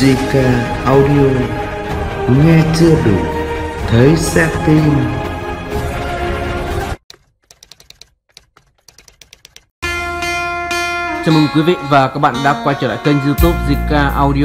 JK Audio, nghe chưa đủ, thấy sẽ tin. Chào mừng quý vị và các bạn đã quay trở lại kênh YouTube JK Audio.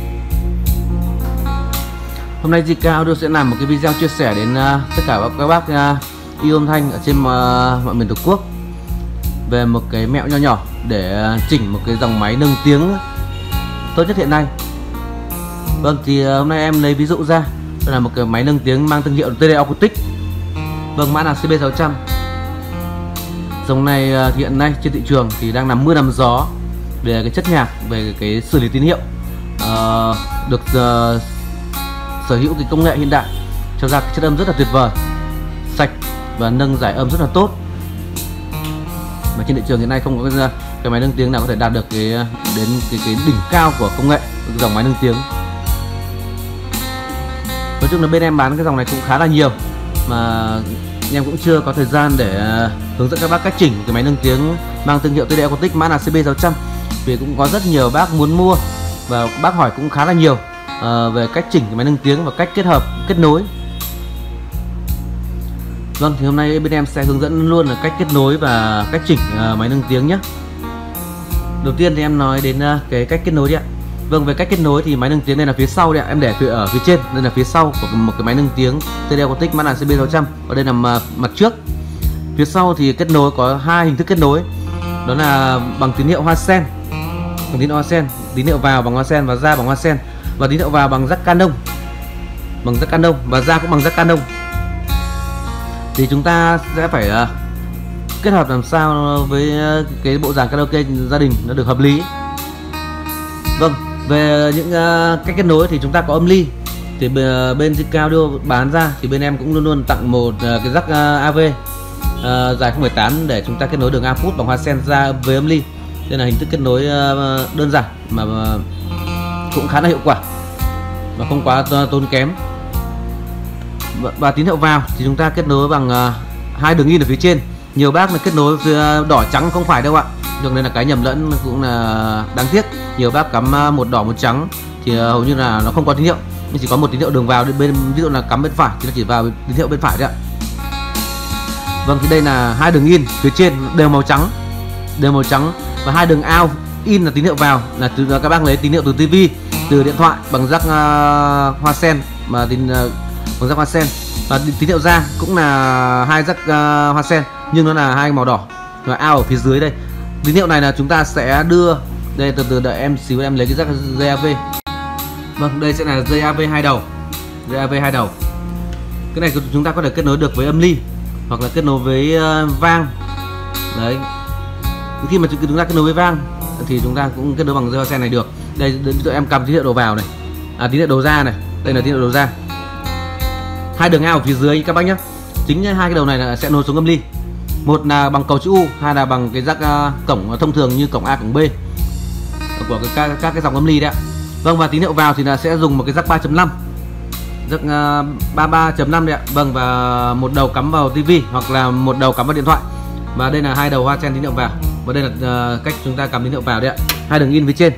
Hôm nay JK Audio sẽ làm một cái video chia sẻ đến tất cả các bác yêu âm thanh ở trên mọi miền Tổ quốc về một cái mẹo nho nhỏ để chỉnh một cái dòng máy nâng tiếng tốt nhất hiện nay. Vâng, thì hôm nay em lấy ví dụ ra, đó là một cái máy nâng tiếng mang thương hiệu TD Acoustic. Vâng, mã là CB600. Dòng này hiện nay trên thị trường thì đang nằm mưa nằm gió về cái chất nhạc, về cái xử lý tín hiệu, được sở hữu cái công nghệ hiện đại, cho ra cái chất âm rất là tuyệt vời, sạch và nâng giải âm rất là tốt. Mà trên thị trường hiện nay không có cái máy nâng tiếng nào có thể đạt được đến cái đỉnh cao của công nghệ dòng máy nâng tiếng. Nói chung là bên em bán cái dòng này cũng khá là nhiều, mà em cũng chưa có thời gian để hướng dẫn các bác cách chỉnh cái máy nâng tiếng mang thương hiệu TD Acoustic mã là CB600, vì cũng có rất nhiều bác muốn mua và bác hỏi cũng khá là nhiều về cách chỉnh cái máy nâng tiếng và cách kết nối. Vâng, thì hôm nay bên em sẽ hướng dẫn luôn là cách kết nối và cách chỉnh máy nâng tiếng nhé. Đầu tiên thì em nói đến cái cách kết nối đi ạ. Vâng, về cách kết nối thì máy nâng tiếng đây là phía sau đây ạ, em để ở phía trên, đây là phía sau của một cái máy nâng tiếng TD Acoustic mã là CB600, và đây là mặt trước. Phía sau thì kết nối có hai hình thức kết nối, đó là bằng tín hiệu hoa sen, tín hiệu vào bằng hoa sen và ra bằng hoa sen, và tín hiệu vào bằng jack Canon, và ra cũng bằng jack Canon. Thì chúng ta sẽ phải kết hợp làm sao với cái bộ dàn karaoke gia đình nó được hợp lý. Vâng, về những cách kết nối thì chúng ta có âm ly, thì bên JK Audio bán ra thì bên em cũng luôn luôn tặng một cái jack AV dài 0,8 để chúng ta kết nối đường output bằng hoa sen ra với âm ly. Đây là hình thức kết nối đơn giản mà cũng khá là hiệu quả và không quá tốn kém. Và tín hiệu vào thì chúng ta kết nối bằng hai đường in ở phía trên. Nhiều bác là kết nối đỏ trắng, không phải đâu ạ, cho nên là cái nhầm lẫn cũng là đáng tiếc. Nhiều bác cắm một đỏ một trắng thì hầu như là nó không có tín hiệu, nhưng chỉ có một tín hiệu đường vào bên, ví dụ là cắm bên phải thì nó chỉ vào tín hiệu bên phải đấy ạ. Vâng, thì đây là hai đường in phía trên đều màu trắng, và hai đường out in là tín hiệu vào, là các bác lấy tín hiệu từ TV, từ điện thoại bằng jack hoa sen, mà bằng jack hoa sen, và tín hiệu ra cũng là hai jack hoa sen nhưng nó là hai màu đỏ, và out ở phía dưới đây. Tín hiệu này là chúng ta sẽ đưa đây, từ đợi em xíu, em lấy cái jack JAV. Vâng, đây sẽ là JAV hai đầu. Cái này chúng ta có thể kết nối được với âm ly hoặc là kết nối với vang. Đấy, khi mà chúng ta kết nối với vang thì chúng ta cũng kết nối bằng dây hoa sen này được. Đây, tụi em cầm tín hiệu đầu vào này, tín hiệu đầu ra này, đây là tín hiệu đầu ra. Hai đường out ở phía dưới các bác nhé. Chính hai cái đầu này là sẽ nối xuống âm ly. Một là bằng cầu chữ U, hai là bằng cái jack cổng thông thường như cổng A, cổng B của các cái dòng âm ly đấy ạ. Vâng, và tín hiệu vào thì là sẽ dùng một cái jack 3.5, jack 33.5 đấy ạ. Vâng, và một đầu cắm vào TV hoặc là một đầu cắm vào điện thoại, và đây là hai đầu hoa sen tín hiệu vào, và đây là cách chúng ta cắm tín hiệu vào đấy ạ. Hai đường in phía trên.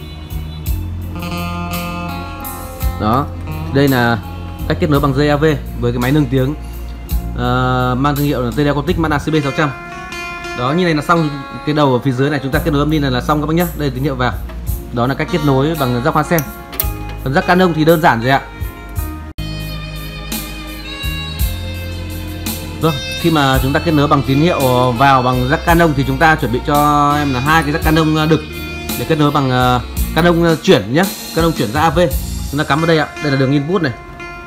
Đó, đây là cách kết nối bằng JAV với cái máy nâng tiếng mang thương hiệu là TD Acoustic mã là CB600. Đó, như này là xong. Cái đầu ở phía dưới này chúng ta kết nối âm ly là xong các bác nhé. Đây là tín hiệu vào. Đó là cách kết nối bằng jack hoa sen. Còn jack Canon thì đơn giản rồi ạ. Vâng, khi mà chúng ta kết nối bằng tín hiệu vào bằng jack Canon thì chúng ta chuẩn bị cho em là hai cái jack Canon đực để kết nối bằng Canon chuyển nhé, Canon chuyển ra AV. Chúng ta cắm vào đây ạ. Đây là đường input này.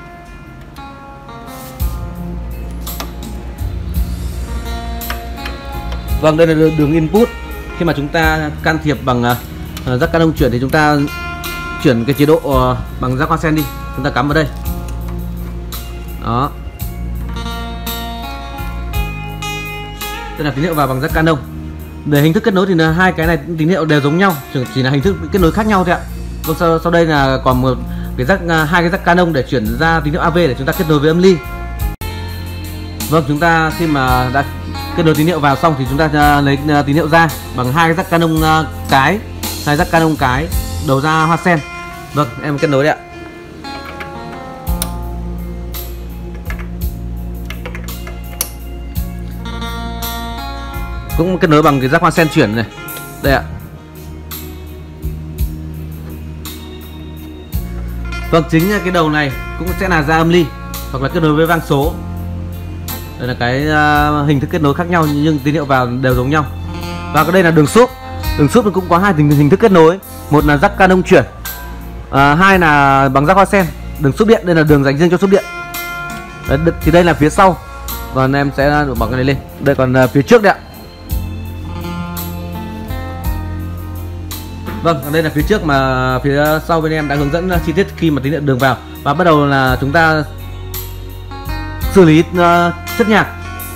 Vâng, đây là đường input. Khi mà chúng ta can thiệp bằng jack Canon chuyển thì chúng ta chuyển cái chế độ bằng jack hoa sen đi, chúng ta cắm vào đây. Đó, đây là tín hiệu vào bằng jack Canon. Để hình thức kết nối thì là hai cái này tín hiệu đều giống nhau, chỉ là hình thức kết nối khác nhau thôi ạ. Vâng, sau đây là còn một cái hai cái jack Canon để chuyển ra tín hiệu AV để chúng ta kết nối với âm ly. Vâng, chúng ta khi mà đã kết nối tín hiệu vào xong thì chúng ta lấy tín hiệu ra bằng hai cái jack Canon cái, đầu ra hoa sen. Vâng, em kết nối đấy ạ. Cũng kết nối bằng cái giác quan sen chuyển này. Đây ạ. Vâng, chính cái đầu này cũng sẽ là ra âm ly hoặc là kết nối với vang số. Đây là cái hình thức kết nối khác nhau nhưng tín hiệu vào đều giống nhau. Và cái đây là đường súp. Đường súp cũng có hai hình thức kết nối. Một là jack Canon chuyển, hai là bằng giác hoa sen. Đường súp điện, đây là đường dành riêng cho súp điện. Đấy, thì đây là phía sau. Còn em sẽ bằng cái này lên. Đây còn phía trước đấy ạ. Vâng, đây là phía trước mà phía sau bên em đã hướng dẫn chi tiết khi mà tín hiệu đường vào. Và bắt đầu là chúng ta xử lý chất nhạc.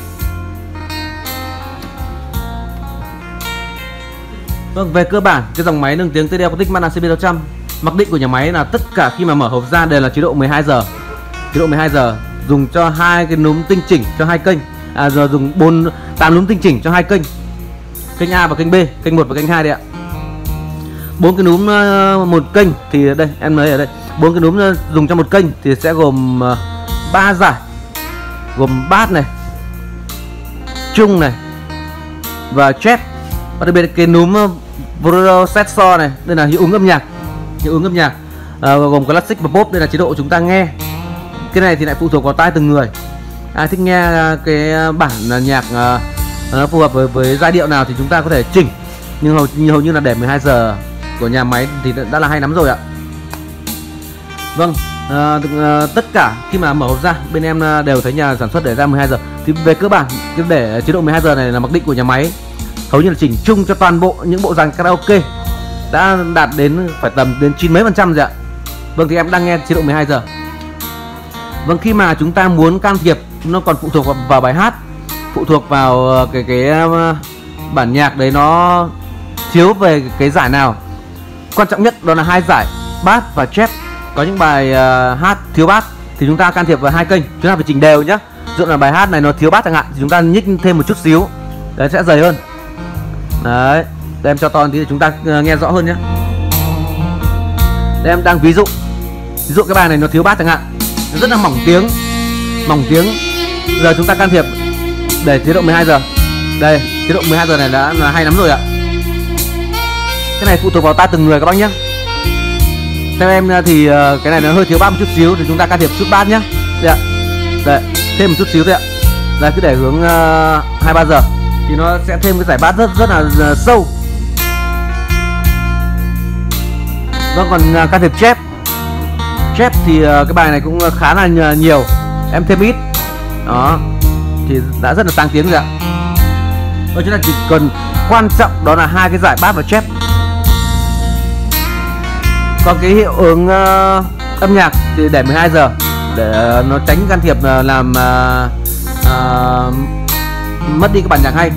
Vâng, về cơ bản cái dòng máy nâng tiếng TD Acoustic Manna CB600 mặc định của nhà máy là tất cả khi mà mở hộp ra đều là chế độ 12 giờ. Chế độ 12 giờ dùng cho hai cái núm tinh chỉnh cho hai kênh. Giờ dùng 8 núm tinh chỉnh cho hai kênh. Kênh A và kênh B, kênh 1 và kênh 2 đây ạ. 4 cái núm một kênh thì đây em nói ở đây, 4 cái núm dùng cho một kênh thì sẽ gồm 3 giải, gồm bass này, trung này và chép. Và đặc biệt cái núm processor này, đây là hiệu ứng âm nhạc, hiệu ứng âm nhạc gồm classic và pop, đây là chế độ chúng ta nghe. Cái này thì lại phụ thuộc vào tai từng người. Ai thích nghe cái bản nhạc nó phù hợp với giai điệu nào thì chúng ta có thể chỉnh, nhưng hầu như là để 12 giờ của nhà máy thì đã là hay lắm rồi ạ. Vâng, tất cả khi mà mở hộp ra bên em đều thấy nhà sản xuất để ra 12 giờ. Thì về cơ bản để chế độ 12 giờ này là mặc định của nhà máy, hầu như là chỉnh chung cho toàn bộ những bộ dàn karaoke đã đạt đến phải tầm đến 90 mấy % rồi ạ. Vâng, thì em đang nghe chế độ 12 giờ. Vâng, khi mà chúng ta muốn can thiệp nó còn phụ thuộc vào bài hát, phụ thuộc vào cái bản nhạc đấy nó thiếu về cái giải nào. Quan trọng nhất đó là hai giải bass và chép. Có những bài hát thiếu bass thì chúng ta can thiệp vào hai kênh, chúng ta phải chỉnh đều nhé. Dụ là bài hát này nó thiếu bass chẳng hạn thì chúng ta nhích thêm một chút xíu, đấy sẽ dày hơn. Đấy, để em cho to tí để chúng ta nghe rõ hơn nhé. Đây em đang ví dụ cái bài này nó thiếu bass chẳng hạn, nó rất là mỏng tiếng. Giờ chúng ta can thiệp để chế độ 12 giờ. Đây, chế độ 12 giờ này đã là hay lắm rồi ạ. Cái này phụ thuộc vào tai từng người các bác nhé. Theo em thì cái này nó hơi thiếu bass một chút xíu thì chúng ta can thiệp chút bass nhé. Đây ạ. Đây, thêm một chút xíu thôi ạ. Đây, cứ để hướng 2-3 giờ thì nó sẽ thêm cái giải bass rất là sâu. Vâng, còn can thiệp chép. Chép thì cái bài này cũng khá là nhiều, em thêm ít. Đó, thì đã rất là tăng tiếng rồi ạ. Vâng, chúng ta chỉ cần quan trọng đó là hai cái giải bass và chép. Còn cái hiệu ứng âm nhạc thì để 12 giờ để nó tránh can thiệp làm mất đi cái bản nhạc hay.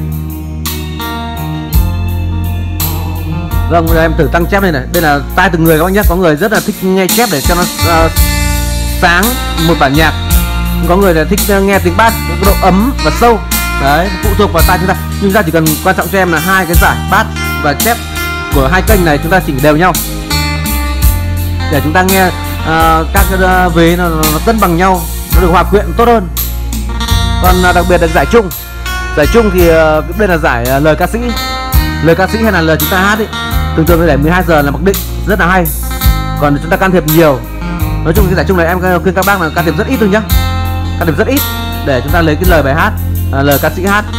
Vâng, bây giờ em thử tăng chép này này. Đây là tai từng người các bác nhé. Có người rất là thích nghe chép để cho nó sáng một bản nhạc. Có người là thích nghe tiếng bass có độ ấm và sâu. Đấy, phụ thuộc vào tai chúng ta. Nhưng chúng ta chỉ cần quan trọng cho em là hai cái giải bass và chép của hai kênh này chúng ta chỉnh đều nhau để chúng ta nghe các cái vế nó cân bằng nhau, nó được hòa quyện tốt hơn. Còn đặc biệt là giải trung. Giải trung thì đây là giải lời ca sĩ hay là lời chúng ta hát ấy. Thường để 12 giờ là mặc định rất là hay. Còn chúng ta can thiệp nhiều. Nói chung cái giải trung này em khuyên các bác là can thiệp rất ít thôi nhá. Can thiệp rất ít để chúng ta lấy cái lời bài hát, lời ca sĩ hát.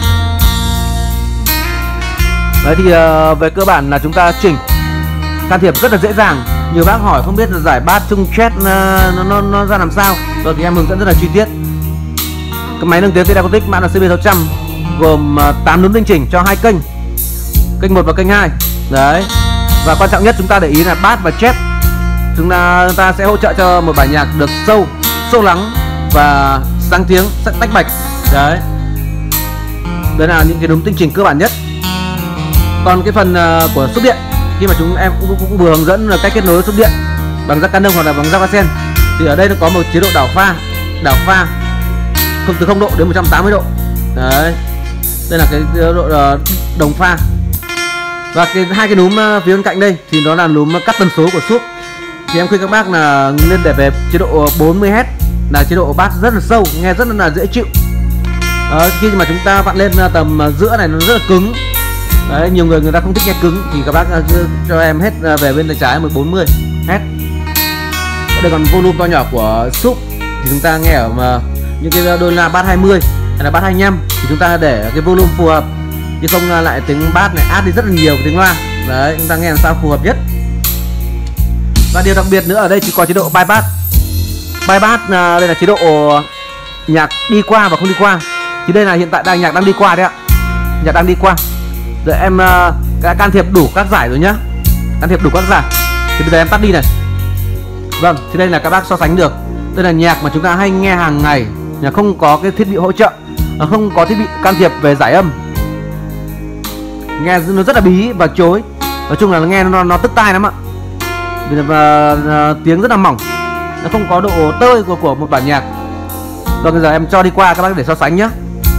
Đấy thì về cơ bản là chúng ta chỉnh can thiệp rất là dễ dàng. Nhiều bác hỏi không biết là giải bass trung chét nó ra làm sao. Rồi thì em hướng dẫn rất là chi tiết. Cái máy nâng tiếng TD Acoustic Manna CB600 gồm 8 núm tinh chỉnh cho hai kênh, kênh 1 và kênh 2. Đấy. Và quan trọng nhất chúng ta để ý là bass và chép. Chúng ta sẽ hỗ trợ cho một bài nhạc được sâu lắng và sáng tiếng, tách bạch. Đấy. Đấy là những cái núm tinh chỉnh cơ bản nhất. Còn cái phần của sub điện, khi mà em cũng vừa hướng dẫn là cách kết nối sub điện bằng jack Canon hoặc là bằng jack hoa sen, thì ở đây nó có một chế độ đảo pha không từ 0 độ đến 180 độ. Đấy, đây là cái độ đồng pha. Và hai cái núm phía bên cạnh đây thì nó là núm cắt tần số của sub. thì em khuyên các bác là nên để về chế độ 40Hz, là chế độ bass rất là sâu, nghe rất là dễ chịu. Khi mà chúng ta vặn lên tầm giữa này nó rất là cứng. Đấy, nhiều người ta không thích nghe cứng thì các bác cho em hết về bên tay trái 40Hz. Đây còn volume to nhỏ của sub thì chúng ta nghe ở những cái đôi loa bass 20 hay là bass 25 thì chúng ta để cái volume phù hợp, chứ không lại tiếng bass này át đi rất là nhiều tiếng loa. Đấy, chúng ta nghe làm sao phù hợp nhất. Và điều đặc biệt nữa ở đây chỉ có chế độ bypass. Bypass đây là chế độ nhạc đi qua và không đi qua. Thì đây là hiện tại nhạc đang đi qua đấy ạ. Nhạc đang đi qua. Rồi em đã can thiệp đủ các giải rồi nhá. Can thiệp đủ các giải. Thì bây giờ em tắt đi này. Vâng, thì đây là các bác so sánh được. Đây là nhạc mà chúng ta hay nghe hàng ngày, nhạc không có cái thiết bị hỗ trợ, không có thiết bị can thiệp về giải âm. Nghe nó rất là bí và chối. Nói chung là nghe nó tức tai lắm ạ. Và tiếng rất là mỏng, nó không có độ tơi của một bản nhạc. Rồi bây giờ em cho đi qua các bác để so sánh nhé.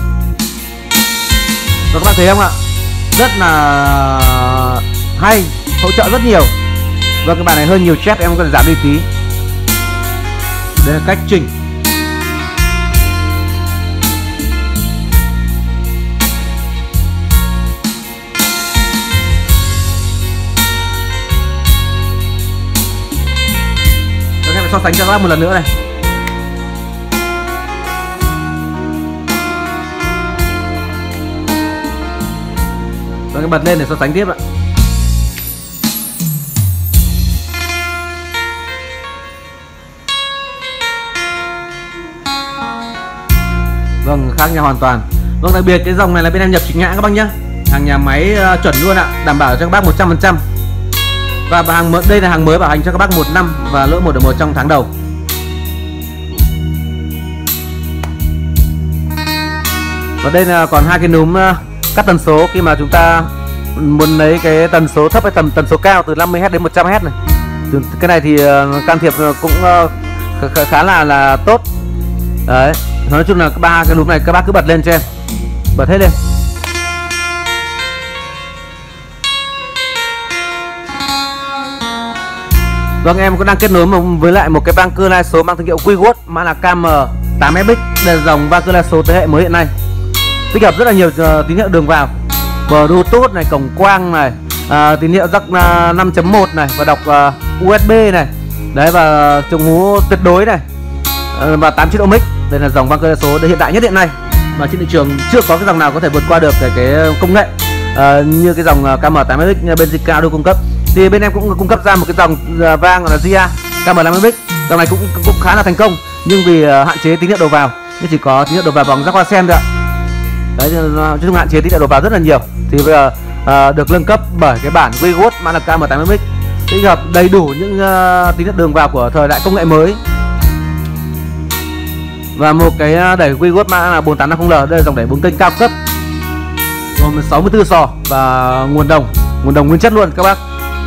Rồi các bác thấy không ạ? Rất là hay, hỗ trợ rất nhiều. Và cái bản này hơi nhiều chép, em có thể giảm đi tí. Đây là cách chỉnh. Rồi em so sánh cho các bác một lần nữa này. Rồi em bật lên để so sánh tiếp ạ. Vâng, khác nhau hoàn toàn. Vâng, đặc biệt cái dòng này là bên em nhập chính hãng các bác nhá. Hàng nhà máy chuẩn luôn ạ, đảm bảo cho các bác 100%. Và đây là hàng mới bảo hành cho các bác 1 năm và lỗi 1 trong tháng đầu. Và đây là còn hai cái núm cắt tần số khi mà chúng ta muốn lấy cái tần số thấp hay tần số cao từ 50Hz đến 100Hz này. Cái này thì can thiệp cũng khá là tốt. Đấy, nói chung là ba cái núm này các bác cứ bật lên cho em, bật hết lên. Vâng, em cũng đang kết nối với lại một cái băng cơ lai số mang thương hiệu Quiwood mã là KM8FX. Đây là dòng băng cơ lai số thế hệ mới hiện nay, tích hợp rất là nhiều tín hiệu đường vào, Bluetooth này, cổng quang này, tín hiệu jack 5.1 này và đọc USB này. Đấy, và chống hú tuyệt đối này, và 8 chế độ mic. Đây là dòng băng cơ số hiện đại nhất hiện nay mà trên thị trường chưa có cái dòng nào có thể vượt qua được cái công nghệ như cái dòng KM8FX bên Zika đưa cung cấp. Thì bên em cũng cung cấp ra một cái dòng vang là Zia KM50X. Dòng này cũng khá là thành công, nhưng vì hạn chế tín hiệu đầu vào nên chỉ có tín hiệu đầu vào bằng jack hoa sen thôi ạ. Đấy, nói chung hạn chế tín hiệu đầu vào rất là nhiều. Thì bây giờ được nâng cấp bởi cái bản Quiwood mã là KM8FX, tích hợp đầy đủ những tín hiệu đường vào của thời đại công nghệ mới. Và một cái đẩy Quiwood mã là 4850L. Đây là dòng đẩy 4 kênh cao cấp gồm 64 sò và nguồn đồng nguyên chất luôn các bác.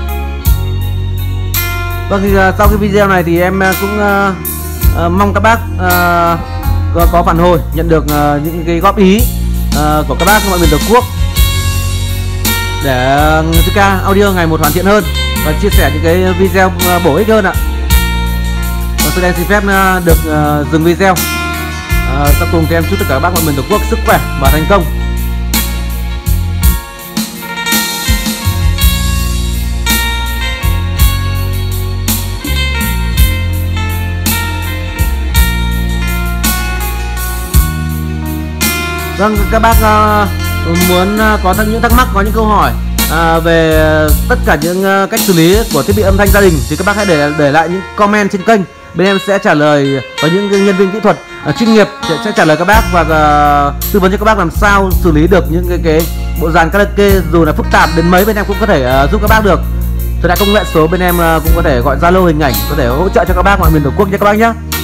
Vâng, thì sau cái video này thì em cũng mong các bác có phản hồi, nhận được những cái góp ý của các bác mọi miền Tổ quốc để Zika Audio ngày một hoàn thiện hơn và chia sẻ những cái video bổ ích hơn ạ. Và tôi xin phép được dừng video. Sau cùng thì em chúc tất cả các bác mọi miền Tổ quốc sức khỏe và thành công. Vâng, các bác muốn có những thắc mắc, có những câu hỏi về tất cả những cách xử lý của thiết bị âm thanh gia đình thì các bác hãy để lại những comment trên kênh. Bên em sẽ trả lời, có những nhân viên kỹ thuật chuyên nghiệp sẽ trả lời các bác và tư vấn cho các bác làm sao xử lý được những cái bộ dàn karaoke dù là phức tạp đến mấy, bên em cũng có thể giúp các bác được. Thời đại công nghệ số bên em cũng có thể gọi Zalo hình ảnh, có thể hỗ trợ cho các bác mọi miền Tổ quốc nha các bác nhé.